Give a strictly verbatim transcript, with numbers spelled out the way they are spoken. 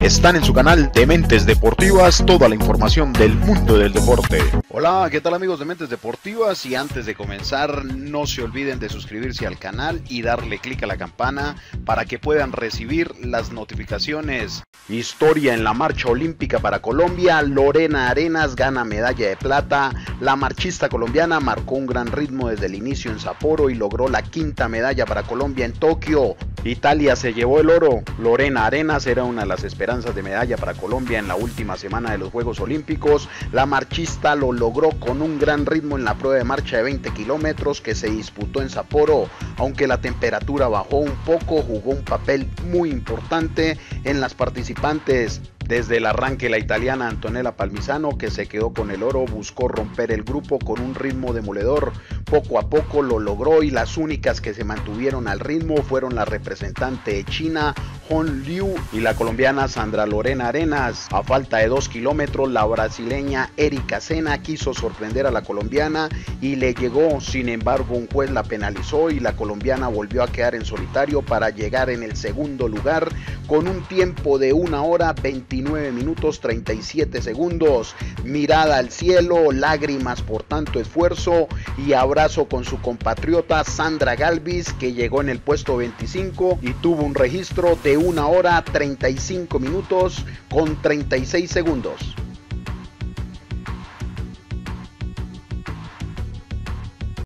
Están en su canal de Mentes Deportivas, toda la información del mundo del deporte. Hola, ¿qué tal amigos de Mentes Deportivas? Y antes de comenzar, no se olviden de suscribirse al canal y darle clic a la campana para que puedan recibir las notificaciones. Historia en la marcha olímpica para Colombia. Lorena Arenas gana medalla de plata. La marchista colombiana marcó un gran ritmo desde el inicio en Sapporo y logró la quinta medalla para Colombia en Tokio. Italia se llevó el oro. Lorena Arenas era una de las esperanzas de medalla para Colombia en la última semana de los Juegos Olímpicos. La marchista lo logró con un gran ritmo en la prueba de marcha de veinte kilómetros que se disputó en Sapporo. Aunque la temperatura bajó un poco, jugó un papel muy importante en las participantes. Desde el arranque, la italiana Antonella Palmisano, que se quedó con el oro, buscó romper el grupo con un ritmo demoledor. Poco a poco lo logró y las únicas que se mantuvieron al ritmo fueron la representante de China, Hong Liu, y la colombiana Sandra Lorena Arenas. A falta de dos kilómetros, la brasileña Erika Sena quiso sorprender a la colombiana y le llegó. Sin embargo, un juez la penalizó y la colombiana volvió a quedar en solitario para llegar en el segundo lugar con un tiempo de una hora veintinueve minutos treinta y siete segundos. Mirada al cielo, lágrimas por tanto esfuerzo y abrazo con su compatriota Sandra Galvis, que llegó en el puesto veinticinco y tuvo un registro de una hora treinta y cinco minutos con treinta y seis segundos.